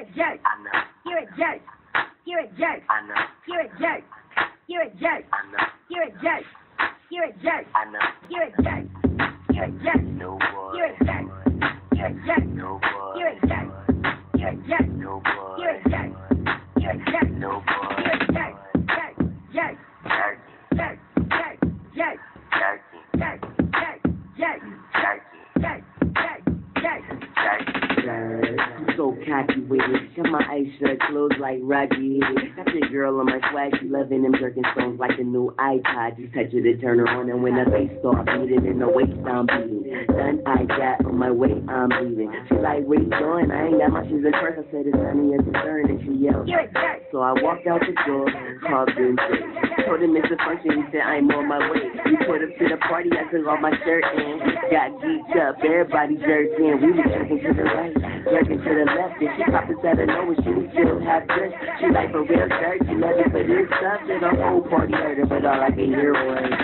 a jerk. I know. You're a jerk. You're a jerk. I know. You're a jerk. You're a jerk. I know. You're a jerk. You're a jerk. I know. You're a jerk. You're a jerk. No boy. You're a jerk. You're a jerk. No boy. You're a jerk. You're a jerk. No boy. You're a jerk. You're a jerk. No boy. You're a jerk. Jerk. Jerk. Jerkin. Jerk. Jerk. Jerk. Jerkin. Jerk. Jerk. Jerk. Jerkin. Jerk. Jerk. Jerk. Jerkin. I'm so cocky with it. Got my ice shirt clothes like Rocky Head. Got your girl on my swag, she loving them Jerkin songs like the new iPod. Just touch it to turn her on, and when the bass start beating in the waist, I'm beating. Done I got on my way, I'm leaving. She like, where you going? I ain't got my shoes in first. I said it's none of your concern, and she yelled. You're a jerk. So I walked out the door, called him. Told him it's a function, he said I'm on my way. We put up to the party, I took off my shirt and got geeked up. Everybody jerked in. We were jerking to the right, jerking to the left. And she popped us out of nowhere, she was still half dressed. She like, for real jerk, she love it for this stuff. And the whole party heard her, but all I could hear was